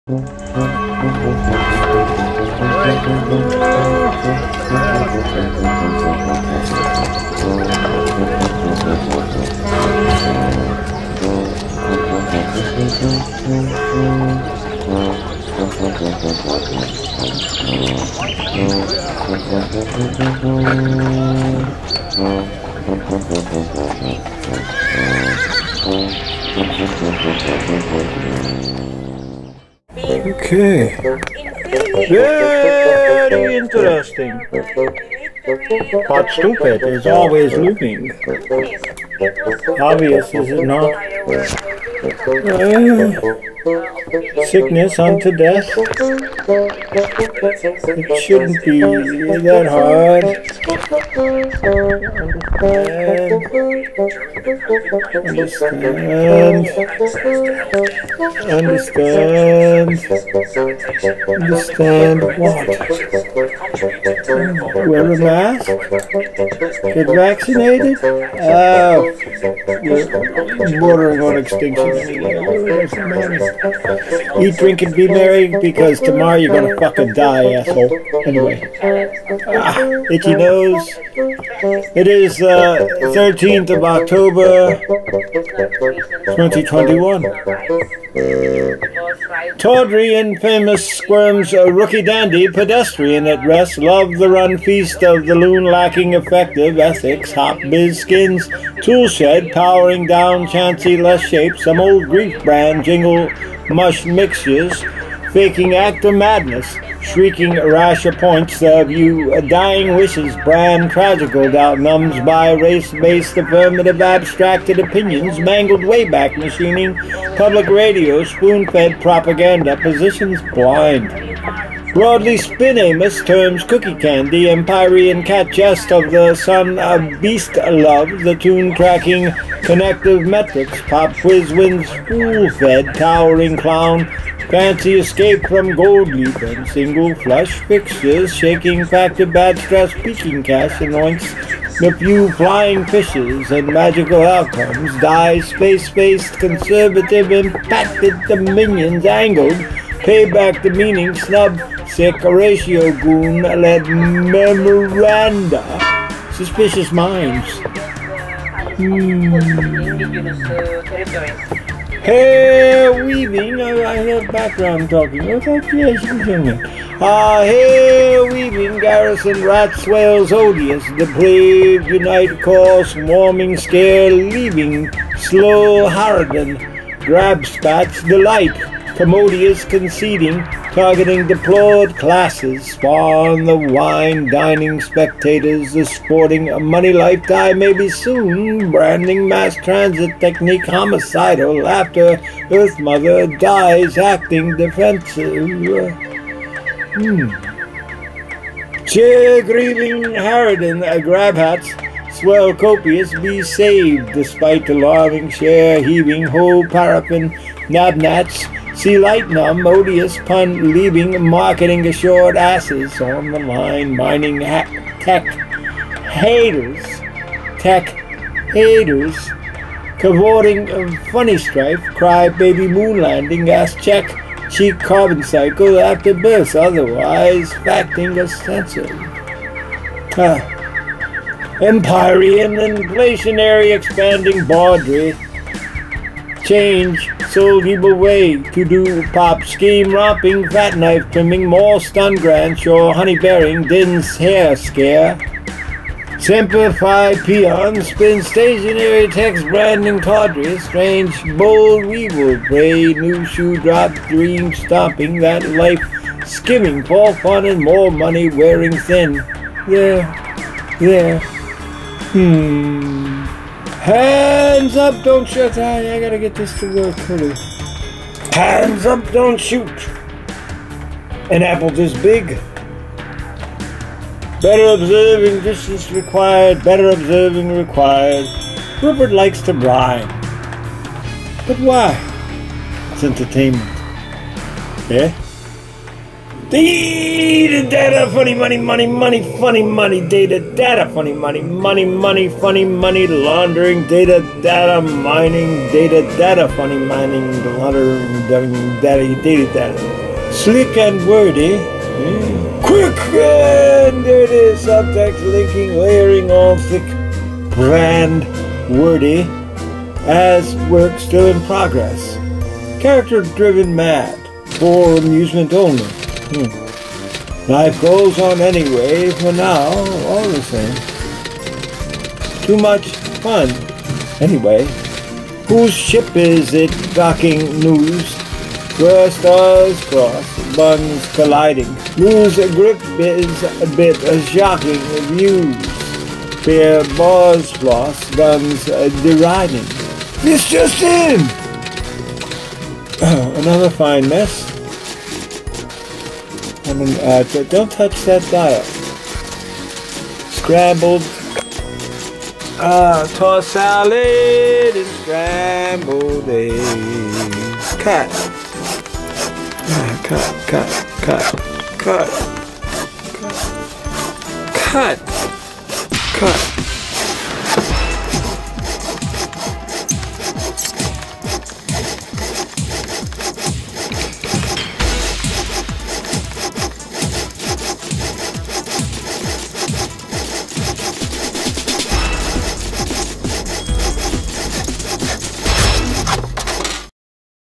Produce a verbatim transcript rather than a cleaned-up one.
Okay. Very interesting. But stupid is always looping. Obvious, is it not? Uh, sickness unto death. It shouldn't be that hard. Understand. Understand. Understand. Understand what? Wear a mask? Get vaccinated? Oh, you're bordering on extinction anyway. It doesn't matter. Eat, drink, and be merry, because tomorrow you're gonna fucking die, asshole. Anyway. Ah, itchy nose. It is uh, thirteenth of October, twenty twenty-one. Tawdry and famous squirms a rookie dandy pedestrian at rest. Love the run feast of the loon lacking effective ethics. Hop biz skins tool shed powering down chancy less shape. Some old grief brand jingle mush mixtures. Faking actor madness. Shrieking rasher points of you dying wishes. Brand tragical doubt numbs by race-based affirmative abstracted opinions. Mangled wayback machining. Public radio spoon-fed propaganda. Positions blind. Broadly spin Amos terms cookie candy. Empyrean cat jest of the son of beast love. The tune tracking connective metrics. Pop quiz wins fool-fed towering clown. Fancy escape from gold leaf and single flush fixtures, shaking factor bad stress peaking cash anoints the few flying fishes and magical outcomes, die space-based conservative impacted dominions angled, payback the meaning snub, sick ratio goon led memoranda, suspicious minds. Hmm. Hair weaving, I, I have background talking. Oh, that's yes, you can it. Ah, hair weaving, garrison, rat swales, odious, depraved, unite, call, swarming, scare, leaving, slow, harridan, grab spats, delight, commodious, conceding, targeting deplored classes, spawn the wine, dining spectators, the sporting, a money lifetime maybe soon, branding, mass transit technique, homicidal, laughter, earth mother, dies, acting, defensive. Hmm. Cheer, grieving, harridan, uh, grab hats, swell copious, be saved, despite alarming, share, heaving, whole paraffin, nabnats, see light numb, odious pun, leaving, marketing assured asses on the line, mining ha tech haters, tech haters, cavorting of funny strife, cry baby moon landing, gas check, cheek carbon cycle after birth, otherwise facting a sensor. Ah. Empyrean, inflationary, expanding Baudry. Change, soul evil way, to do pop, scheme, romping, fat knife trimming, more stun grand, sure, honey bearing, din's hair scare. Simplify peon, spin stationary text branding tawdry, strange, bold weevil, pray, new shoe drop, dream stomping, that life skimming, fall fun and more money wearing thin. There, there, hmm. Hands up, don't shoot. I, I gotta get this to work. Hold on. Hands up, don't shoot. An apple this big. Better observing distance required. Better observing required. Rupert likes to brine. But why? It's entertainment. Yeah? Data, data, funny money, money, money, funny money, data, data, funny money, money, money, funny money, laundering, data, data, mining, data, data, funny mining, laundering, data, data, data. Slick and wordy. Mm. Quick, and there it is. Subtext, linking, layering, all thick, brand, wordy, as work still in progress. Character-driven mad, for amusement only. Hmm. Life goes on anyway, for now, all the same. Too much fun, anyway. Whose ship is it docking news? Where stars cross, buns colliding. Lose a grip is a bit of shocking views. Fair bars floss, guns uh, deriding. This just in! Another fine mess. I mean, uh, don't touch that dial. Scrambled, uh, tossed salad and scrambled eggs. Cut. Uh, cut, cut, cut, cut, cut, cut, cut.